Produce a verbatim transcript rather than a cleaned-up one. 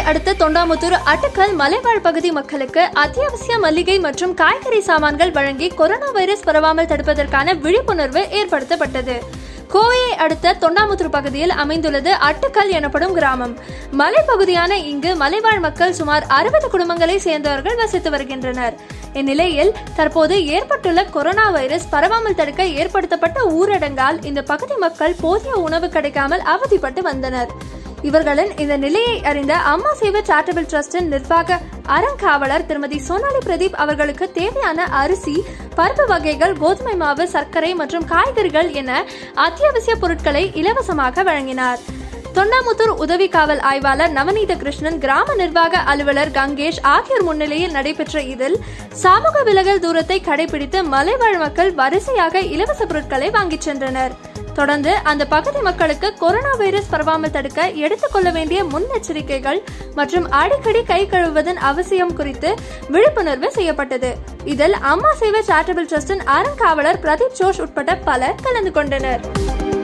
அடுத்த தொண்டாமுத்தூர் அட்டுக்கல் மலைவாழ் பகுதி மக்களுக்கு அத்தியாவசிய மளிகை மற்றும் காய்கறி சாமான்கள் வழங்கி கொரோனா வைரஸ் பரவாமல் தடுப்பதற்கான விழிப்புணர்வு ஏற்படுத்தப்பட்டது. கோவையை அடுத்த தொண்டாமுத்தூர் பகுதியில் அமைந்துள்ளது அட்டுக்கல் எனப்படும் கிராமம். மலைப்பகுதியான இங்கு மலைவாழ் மக்கள் சுமார் அறுபது குடும்பங்களை சேர்ந்தவர்கள் வசித்து வருகின்றனர். இந்நிலையில் தற்போது ஏற்பட்டுள்ள கொரோனா வைரஸ் பரவாமல் தடுக்க ஏற்படுத்தப்பட்ட ஊரடங்கால் இந்த பகுதி மக்கள் போதிய உணவு கிடைக்காமல் அவதிப்பட்டு வந்தனர். இவர்களின் இந்த நிலையை அறிந்த அம்மா சேவை சேரிட்டபிள் டிரஸ்டின் நிர்வாக அறங்காவலர் திருமதி சோனாலி பிரதீப் அவர்களுக்கு தேவையான அரிசி, பருப்பு வகைகள், கோதுமை மாவு, சர்க்கரை மற்றும் காய்கறிகள் என அத்தியாவசிய பொருட்களை இலவசமாக வழங்கினார். தொண்டாமுத்தூர் உதவி காவல் ஆய்வாளர் நவநீத கிருஷ்ணன், கிராம நிர்வாக அலுவலர் கங்கேஷ் ஆகியோர் முன்னிலையில் நடைபெற்ற இதில் சமூக விலகல் தூரத்தை கடைபிடித்து மலைவாழ் மக்கள் வரிசையாக இலவச பொருட்களை வாங்கிச் சென்றனர். தொடர்ந்து அந்த பகுதி மக்களுக்கு கொரோனா வைரஸ் பரவாமல் தடுக்க எடுத்துக்கொள்ள வேண்டிய முன்னெச்சரிக்கைகள் மற்றும் அடிக்கடி கை கழுவுவதன் அவசியம் குறித்து விழிப்புணர்வு செய்யப்பட்டது. இதில் அம்மா சேவை சேரிட்டபிள் டிரஸ்டின் அறங்காவலர் பிரதீப் ஜோஷ் உட்பட பலர் கலந்து கொண்டனர்.